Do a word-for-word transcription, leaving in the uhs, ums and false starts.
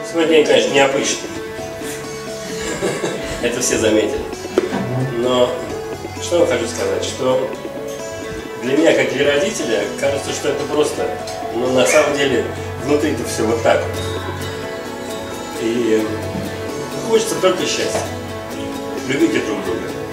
Сегодня день, конечно, необычный. Это все заметили. Но что я хочу сказать, что для меня, как для родителя, кажется, что это просто, но на самом деле внутри-то все вот так вот. И хочется только счастья. Любите друг друга.